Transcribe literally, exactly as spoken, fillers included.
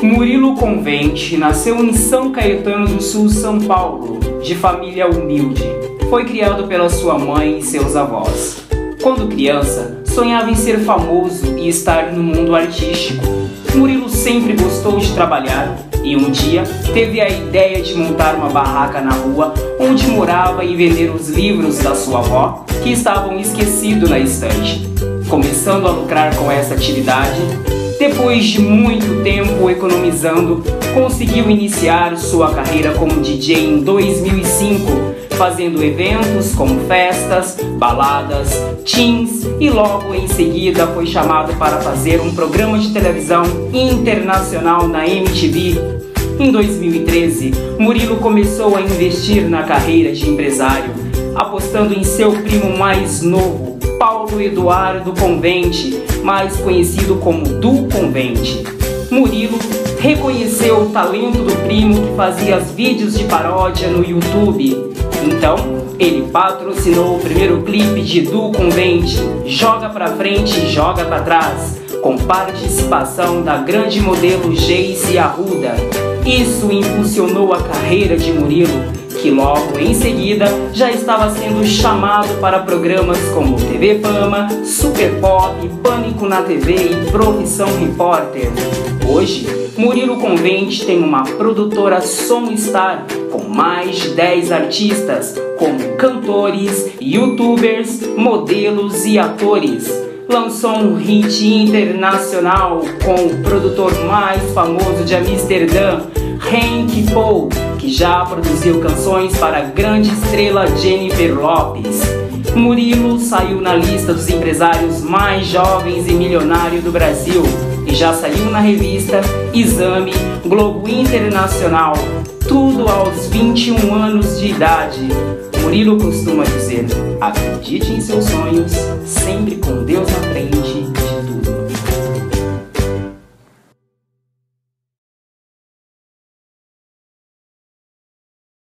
Murilo Convente nasceu em São Caetano do Sul, São Paulo, de família humilde. Foi criado pela sua mãe e seus avós. Quando criança, sonhava em ser famoso e estar no mundo artístico. Murilo sempre gostou de trabalhar e um dia teve a ideia de montar uma barraca na rua onde morava e vender os livros da sua avó que estavam esquecidos na estante. Começando a lucrar com essa atividade, depois de muito tempo economizando, conseguiu iniciar sua carreira como D J em dois mil e cinco, fazendo eventos como festas, baladas, teens e logo em seguida foi chamado para fazer um programa de televisão internacional na M T V. Em dois mil e treze, Murilo começou a investir na carreira de empresário, apostando em seu primo mais novo, Paulo Eduardo Convente, mais conhecido como Du Convente. Murilo reconheceu o talento do primo que fazia vídeos de paródia no YouTube. Então, ele patrocinou o primeiro clipe de Du Convente, Joga Pra Frente, Joga Pra Trás, com participação da grande modelo Geice Arruda. Isso impulsionou a carreira de Murilo, que logo em seguida já estava sendo chamado para programas como T V Fama, Super Pop, Pânico na T V e Profissão Repórter. Hoje, Murilo Convente tem uma produtora Somstar com mais de dez artistas, como cantores, youtubers, modelos e atores. Lançou um hit internacional com o produtor mais famoso de Amsterdã, Henk Paul, que já produziu canções para a grande estrela Jennifer Lopez. Murilo saiu na lista dos empresários mais jovens e milionários do Brasil e já saiu na revista Exame, Globo Internacional, tudo aos vinte e um anos de idade. Murilo costuma dizer: acredite em seus sonhos, sempre com Deus na frente.